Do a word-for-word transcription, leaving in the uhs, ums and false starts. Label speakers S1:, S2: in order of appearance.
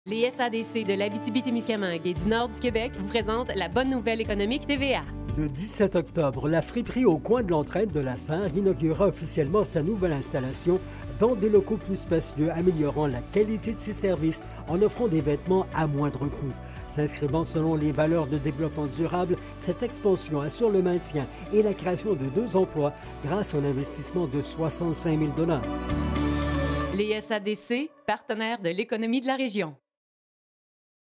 S1: Les S A D C de l'Abitibi-Témiscamingue et du nord du Québec vous présentent la bonne nouvelle économique T V A.
S2: Le dix-sept octobre, la friperie au coin de l'Entraide de la Sarre inaugurera officiellement sa nouvelle installation dans des locaux plus spacieux, améliorant la qualité de ses services en offrant des vêtements à moindre coût. S'inscrivant selon les valeurs de développement durable, cette expansion assure le maintien et la création de deux emplois grâce à un investissement de soixante-cinq mille dollars.
S1: Les S A D C, partenaires de l'économie de la région.